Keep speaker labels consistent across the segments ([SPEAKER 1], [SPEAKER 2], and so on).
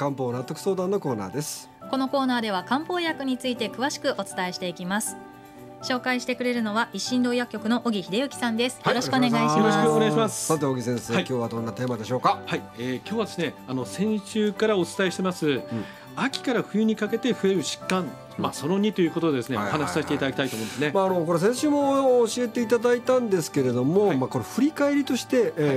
[SPEAKER 1] 漢方納得相談のコーナーです。
[SPEAKER 2] このコーナーでは漢方薬について詳しくお伝えしていきます。紹介してくれるのは一心堂薬局の小木秀幸さんです。よろしくお願いします。
[SPEAKER 3] よろしくお願いします。
[SPEAKER 1] さて小木先生、今日はどんなテーマでしょうか。
[SPEAKER 3] 今日はですね、先週からお伝えしてます、秋から冬にかけて増える疾患、その2ということでですね、お話しさせていただきたいと思うんですね。
[SPEAKER 1] これ先週も教えていただいたんですけれども、これ振り返りとして、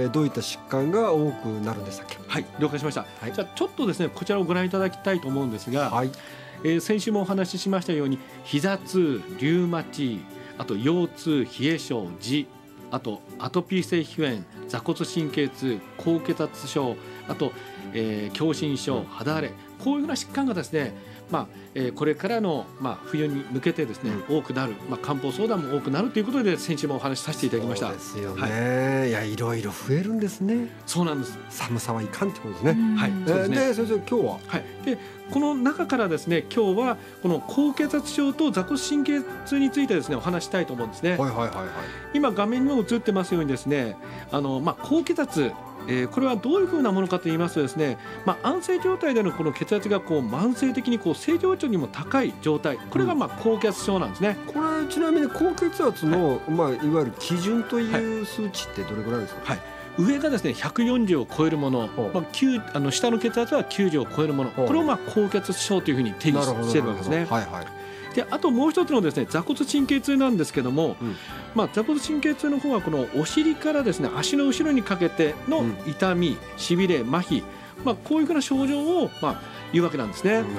[SPEAKER 1] どういった疾患が多くなるんでしたっけ。
[SPEAKER 3] はい、了解しました。じゃあちょっとですね、こちらをご覧いただきたいと思うんですが、先週もお話ししましたように膝痛、リウマチ、あと腰痛、冷え性、痔、あとアトピー性皮膚炎、座骨神経痛、高血圧症、あと、狭心症、肌荒れ、こういうような疾患がですね、これからの、冬に向けてですね、多くなる、漢方相談も多くなるということで先週もお話しさせていただきました。
[SPEAKER 1] そうですよね。いろいろ増えるんですね。
[SPEAKER 3] そうなんです。
[SPEAKER 1] 寒さはいかんってことですね。
[SPEAKER 3] そうですね。
[SPEAKER 1] で先生、今日は、
[SPEAKER 3] でこの中からですね、今日はこの高血圧症と座骨神経痛についてですね、お話したいと思うんですね。今画面にも映ってますようにですね、高血圧、これはどういうふうなものかと言いますとですね、安静状態でのこの血圧が慢性的に正常値にも高い状態、これが高血圧症なんですね。
[SPEAKER 1] これちなみに高血圧の、いわゆる基準という数値ってどれぐらいですか。
[SPEAKER 3] 上がですね140を超えるもの、下の血圧は90を超えるもの、これを高血圧症というふうに定義しているわけですね。であともう一つのですね座骨神経痛なんですけども、座骨神経痛の方はこのお尻からですね足の後ろにかけての痛み、しびれ、麻痺、こういうふうな症状を言うわけなんですね。
[SPEAKER 1] なる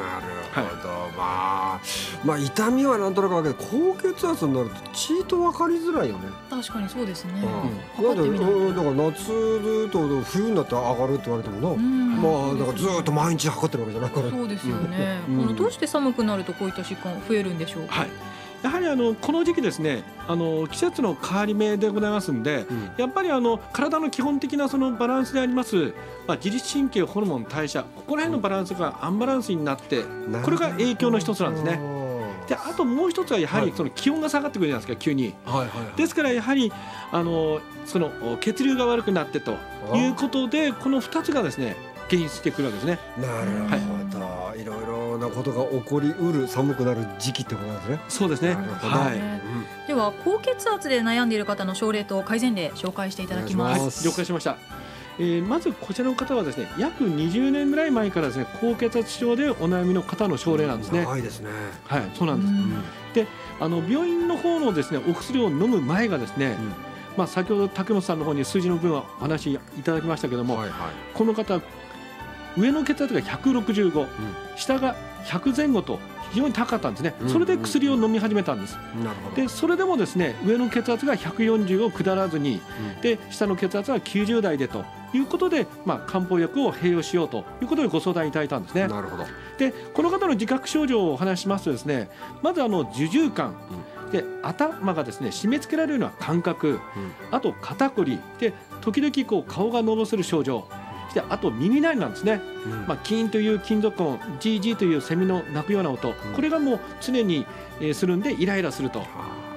[SPEAKER 1] ほど。痛みはなんとなくわかるけど、高血圧になると血と分かりづらいよね。
[SPEAKER 2] 確かにそうですね。
[SPEAKER 1] だから夏ずっと冬になったら上がるって言われてもな、だからずっと毎日測ってるわけじゃないから。
[SPEAKER 2] そうですよね。どうして寒くなるとこういった疾患増えるんでしょうか。
[SPEAKER 3] やはりこの時期ですね、季節の変わり目でございますんで、やっぱり体の基本的なそのバランスであります、自律神経、ホルモン、代謝、ここら辺のバランスがアンバランスになって、これが影響の一つなんですね。であともう一つはやはりその気温が下がってくるじゃないですか、急に。ですからやはりその血流が悪くなってということで、この2つがですね原因してくるわけですね。
[SPEAKER 1] なるほど。いろいろなことが起こりうる寒くなる時期ってことなんですね。
[SPEAKER 3] そうですね。
[SPEAKER 2] では高血圧で悩んでいる方の症例と改善例紹介していただきます。
[SPEAKER 3] 了解しました。まずこちらの方はですね、約20年ぐらい前からですね高血圧症でお悩みの方の症例なんですね。
[SPEAKER 1] 長いですね。
[SPEAKER 3] そうなんです。で病院の方のですねお薬を飲む前がですね、先ほど竹本さんの方に数字の分はお話いただきましたけども、この方上の血圧が165、下が100前後と非常に高かったんですね。それで薬を飲み始めたんです。でそれでもですね上の血圧が140を下らずに、で下の血圧は90台でということで、漢方薬を併用しようということでご相談いただいたんですね。でこの方の自覚症状をお話ししますとですね、まず受重感、で頭がですね締め付けられるような感覚、あと肩こりで時々顔がのぼせる症状で、あと耳鳴りなんですね。キーンという金属音、ジージーというセミの鳴くような音、これがもう常にするんでイライラすると。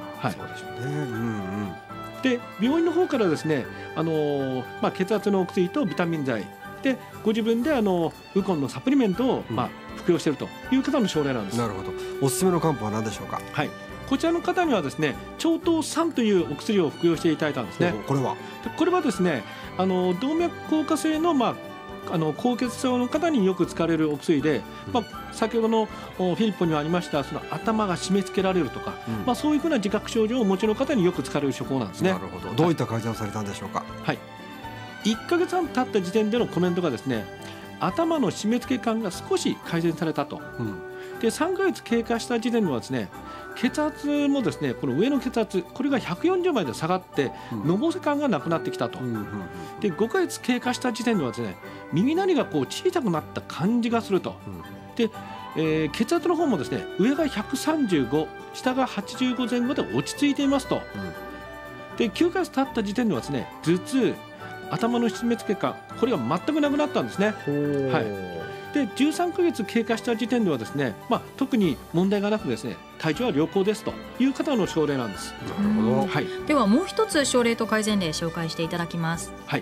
[SPEAKER 3] で病院の方からですね、血圧のお薬とビタミン剤でご自分でウコンのサプリメントを服用しているという方の症例なんです。
[SPEAKER 1] なるほど。おすすめの漢方は何でしょうか。
[SPEAKER 3] こちらの方にはですね長頭酸というお薬を服用していただいたんですね。これはですね動脈硬化性の高血圧症の方によく使われるお薬で、先ほどのフィリッポにもありましたその頭が締め付けられるとか、そういうふうな自覚症状をお持ちの方によく使われる処方なんですね。
[SPEAKER 1] なるほど。どういった改善をされたんでしょうか。
[SPEAKER 3] 1ヶ月半経った時点でのコメントがですね、頭の締め付け感が少し改善されたと。で3ヶ月経過した時点ではですね血圧もですねこの上の血圧これが140まで下がってのぼせ感がなくなってきたと。で5ヶ月経過した時点ではですね耳鳴りが小さくなった感じがすると。で、血圧の方もですね上が135下が85前後で落ち着いていますと。で9ヶ月経った時点ではですね頭痛、頭の締め付け感これが全くなくなったんですね。で13ヶ月経過した時点ではですね、特に問題がなくですね体調は良好ですという方の症例なんです。
[SPEAKER 2] ではもう一つ症例と改善例紹介していただきます。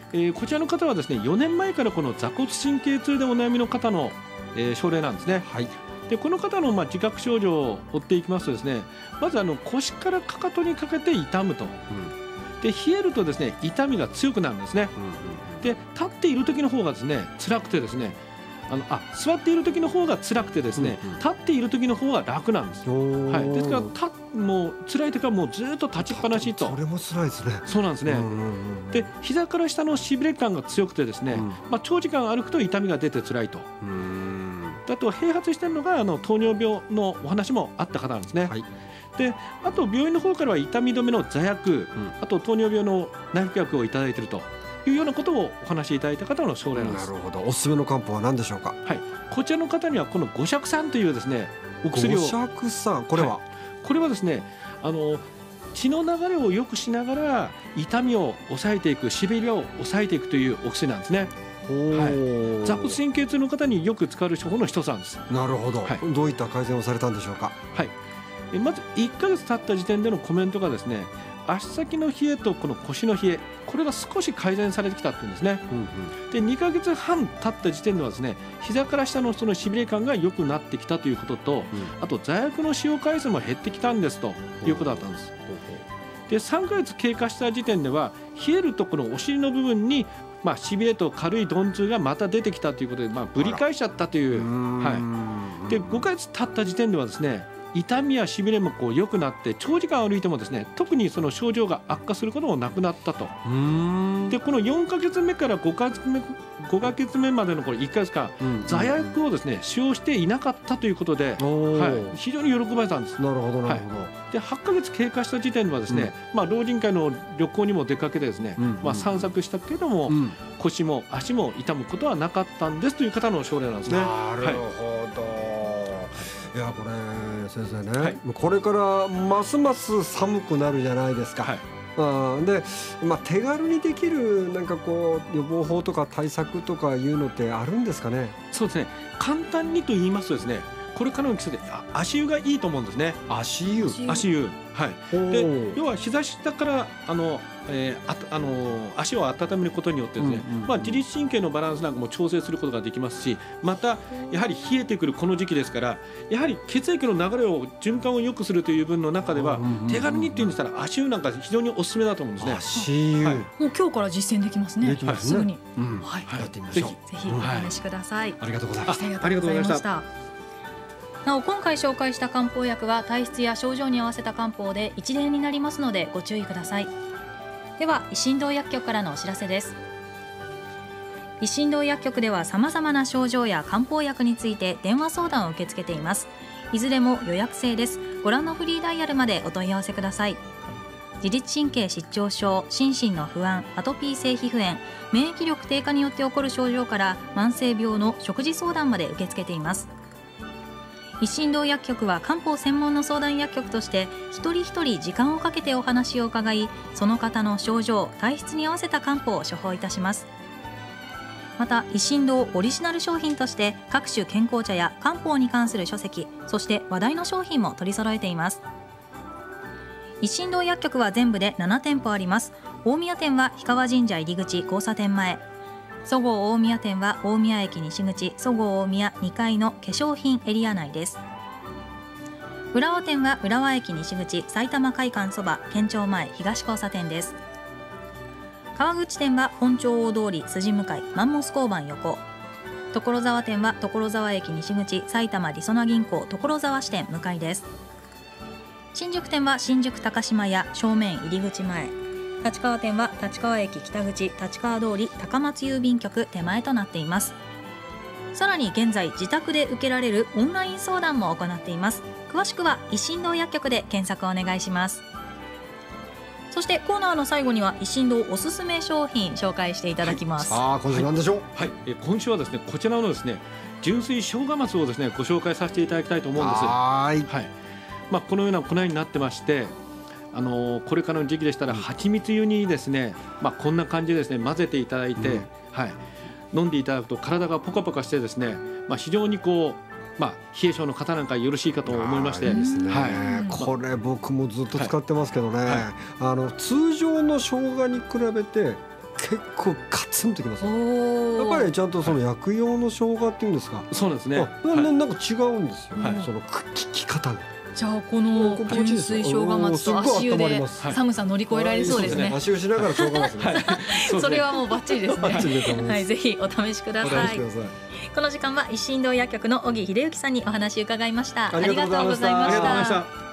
[SPEAKER 3] こちらの方はですね4年前からこの坐骨神経痛でお悩みの方の、症例なんですね。
[SPEAKER 1] はい。
[SPEAKER 3] でこの方の自覚症状を追っていきますとですね、まず腰からかかとにかけて痛むと、で冷えるとですね痛みが強くなるんですね。で立っている時の方がですね辛くてですね、座っている時の方が辛くてですね、立っている時の方が楽なんです。はい、ですからもう辛い時はもうずっと立ちっぱなしと。
[SPEAKER 1] それも辛いですね。
[SPEAKER 3] そうなんですね。で膝から下のしびれ感が強くてですね、長時間歩くと痛みが出て辛いと。あと併発しているのが糖尿病のお話もあった方なんですね。はい、であと病院の方からは痛み止めの座薬、あと糖尿病の内服薬をいただいているというようなことをお話しいただいた方の症例なんです。
[SPEAKER 1] なるほど。おすすめの漢方は何でしょうか。
[SPEAKER 3] はい、こちらの方にはこの五芍散というですねお薬を。
[SPEAKER 1] 五芍散、これは、
[SPEAKER 3] これはですね血の流れを良くしながら痛みを抑えていく、しびれを抑えていくというお薬なんですね。坐骨神経痛の方によく使われる処方の一つなんです。
[SPEAKER 1] なるほど、どういった改善をされたんでしょうか。
[SPEAKER 3] はい、まず1ヶ月経った時点でのコメントがですね、足先の冷えとこの腰の冷え、これが少し改善されてきたっていうんですね。で2ヶ月半経った時点ではですね、膝から下のそのしびれ感が良くなってきたということと、あと座薬の使用回数も減ってきたんですということだったんです。で3ヶ月経過した時点では冷えるとこのお尻の部分にしびれと軽い鈍痛がまた出てきたということで、ぶり返しちゃったという。で5ヶ月経った時点ではですね、痛みやしびれも良くなって、長時間歩いてもですね特にその症状が悪化することもなくなったと。でこの4ヶ月目から5ヶ月目までのこれ1ヶ月間、座薬をですね使用していなかったということで、非常に喜ばれたんです。
[SPEAKER 1] なるほどなるほど。
[SPEAKER 3] で8ヶ月経過した時点ではですね、老人会の旅行にも出かけてですね、散策したけれども、腰も足も痛むことはなかったんですという方の症例なんですね。
[SPEAKER 1] なるほど。いやこれ先生ね、これからますます寒くなるじゃないですか。で、手軽にできるなんか予防法とか対策とかいうのってあるんですかね。
[SPEAKER 3] そうですね、簡単にと言いますとですね、これからの季節で足湯がいいと思うんですね。足湯、はい。で要は膝下から足を温めることによってですね、自律神経のバランスなんかも調整することができますし、またやはり冷えてくるこの時期ですから、やはり血液の流れを循環を良くするという分の中では、手軽にっていうんでしたら足湯なんか非常におすすめだと思うんですね。
[SPEAKER 1] 足湯、
[SPEAKER 2] もう今日から実践できますね。すぐに、
[SPEAKER 1] やってみましょう。
[SPEAKER 2] ぜひお試しください。
[SPEAKER 1] ありがとうございました。
[SPEAKER 2] ありがとうございました。なお今回紹介した漢方薬は体質や症状に合わせた漢方で一例になりますのでご注意ください。では維新堂薬局からのお知らせです。維新堂薬局では様々な症状や漢方薬について電話相談を受け付けています。いずれも予約制です。ご覧のフリーダイヤルまでお問い合わせください。自律神経失調症、心身の不安、アトピー性皮膚炎、免疫力低下によって起こる症状から慢性病の食事相談まで受け付けています。維新堂薬局は漢方専門の相談薬局として一人一人時間をかけてお話を伺い、その方の症状、体質に合わせた漢方を処方いたします。また維新堂オリジナル商品として各種健康茶や漢方に関する書籍、そして話題の商品も取り揃えています。維新堂薬局は全部で7店舗あります。大宮店は氷川神社入り口交差点前、そごう大宮店は大宮駅西口そごう大宮2階の化粧品エリア内です。浦和店は浦和駅西口埼玉会館そば県庁前東交差点です。川口店は本町大通り筋向かいマンモス交番横、所沢店は所沢駅西口埼玉りそな銀行所沢支店向かいです。新宿店は新宿高島屋正面入り口前、立川店は立川駅北口立川通り高松郵便局手前となっています。さらに現在自宅で受けられるオンライン相談も行っています。詳しくは維新堂薬局で検索お願いします。そしてコーナーの最後には維新堂おすすめ商品紹介していただきます。
[SPEAKER 1] 今週何でしょう。
[SPEAKER 3] 今週はですねこちらのですね純粋生姜松をですねご紹介させていただきたいと思うんです。このような粉になってまして、これからの時期でしたら蜂蜜湯にですね、こんな感じでですね混ぜていただいて、飲んでいただくと体がポカポカしてですね、非常に冷え性の方なんかよろしいかと思いまして、
[SPEAKER 1] これ僕もずっと使ってますけどね、通常の生姜に比べて結構ガツンときます。やっぱりちゃんとその薬用の生姜っていうんですか。
[SPEAKER 3] そうですね。
[SPEAKER 1] なんか違うんですよ。その効き方が。
[SPEAKER 2] じゃあこの純粋生姜松と足湯で寒さ乗り越えられそうですね。
[SPEAKER 1] 足湯しながら生姜松ね。
[SPEAKER 2] それはもうバッチリですね。はい、ぜひお試しください。この時間は一心堂薬局の小木秀幸さんにお話を伺いました。ありがとうございました。